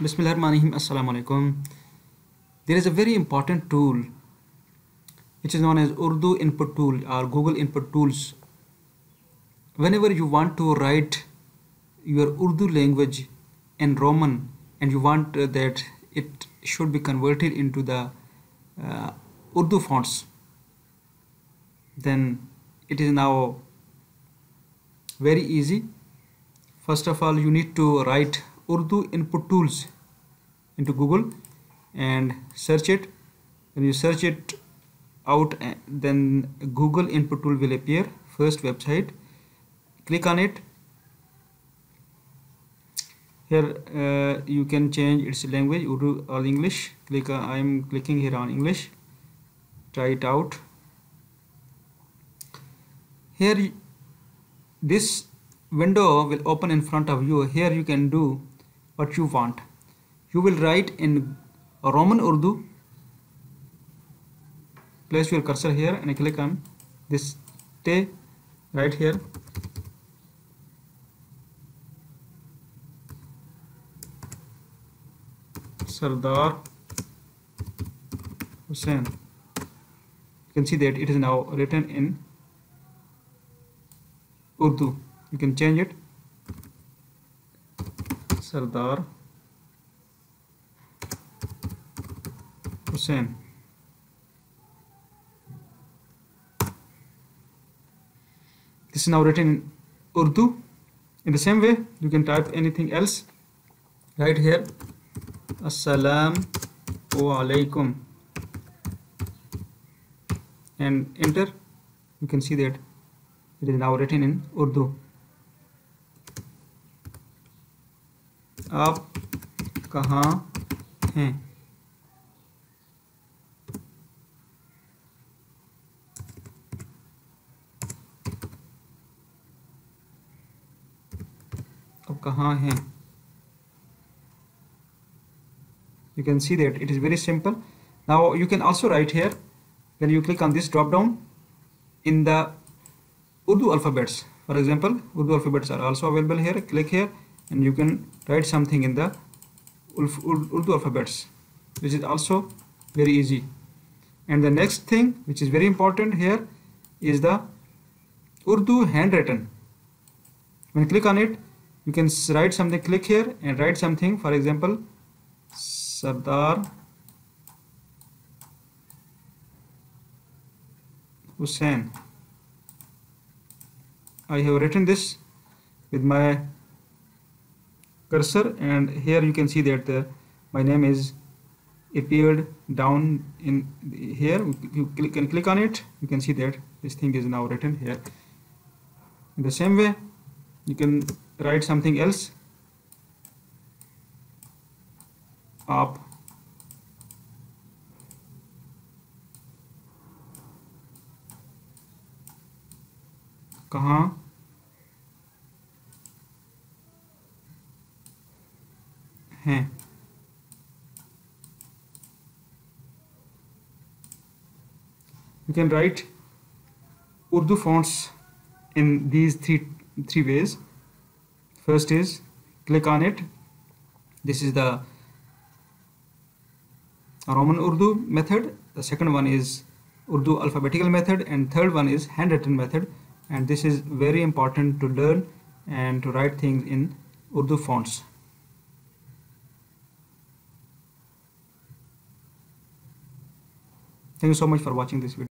Bismillahirrahmanirrahim. Assalamu alaikum. There is a very important tool which is known as Urdu input tool or Google input tools. Whenever you want to write your Urdu language in Roman and you want that it should be converted into the Urdu fonts, then it is now very easy. First of all, you need to write Urdu input tools into Google and search it. When you search it out, then Google input tool will appear. First website, click on it. Here you can change its language, Urdu or English. I am clicking here on English. Try it out. Here this window will open in front of you. Here you can do what you want. You will write in Roman Urdu. Place your cursor here and click on this T right here. Sardar Hussain. You can see that it is now written in Urdu. You can change it. Sardar Hussain. This is now written in Urdu. In the same way, you can type anything else right here. Assalamu alaikum and enter. You can see that it is now written in Urdu. आप कहाँ हैं? आप कहाँ हैं? You can see that it is very simple. Now you can also write here. When you click on this drop down in the Urdu alphabets, for example, Urdu alphabets are also available here. Click here and you can write something in the Urdu alphabets, which is also very easy. And the next thing which is very important here is the Urdu handwritten. When you click on it, you can write something. Click here and write something. For example, Sardar Hussain. I have written this with my cursor, and here you can see that my name is appeared down in here. You can click on it. You can see that this thing is now written here. In the same way, you can write something else. आप कहाँ हैं? You can write Urdu fonts in these three ways. First is click on it. This is the Roman Urdu method. The second one is Urdu alphabetical method, and third one is handwritten method. And this is very important to learn and to write things in Urdu fonts. Thank you so much for watching this video.